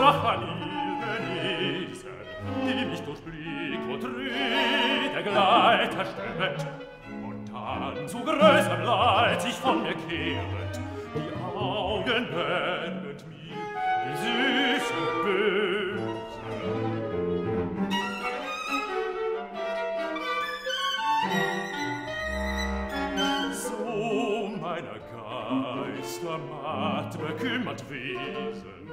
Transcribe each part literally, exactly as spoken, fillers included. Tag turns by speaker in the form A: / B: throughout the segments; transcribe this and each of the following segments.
A: Schach an ihren Isen, die mich durch Blick und Rede Gleiter stellt, und dann zu größerem Leid sich von mir kehret, die Augen wendend mir, die süßen Bösen. So meiner Geister matt bekümmert Wesen,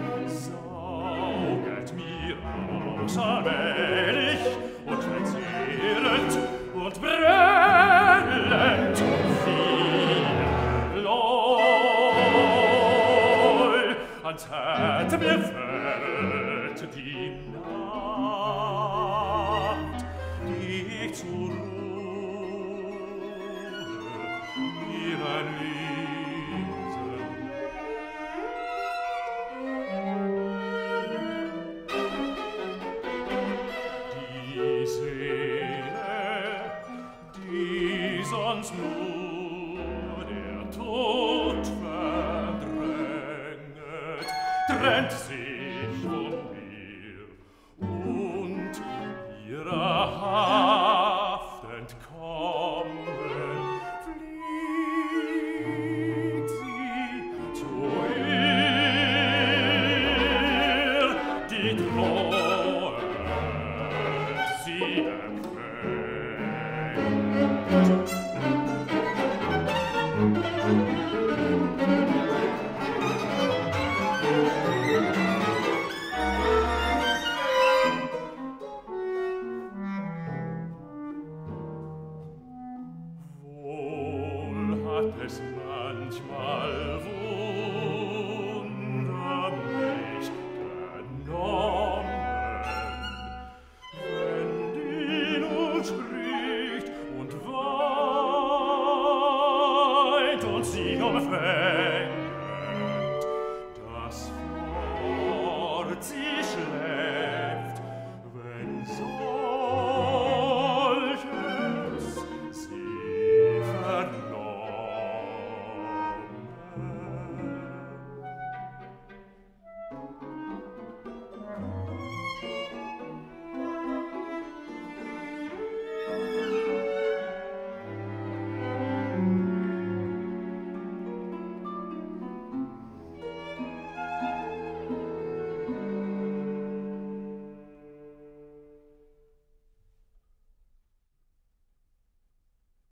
A: sauget mir aus allmählich und verzehrend und brennend viel Leu, als hätte mir fällt die Nacht, die ich zur Ruhe mir ein sonst nur der Tod verdränget, trennt sich von mir und ihrer Haft entkommen, fliegt sie zu ihr, die droht sie empfängt. Es manchmal Wunder mich genommen, wenn die Not spricht und weint und sie umfällt.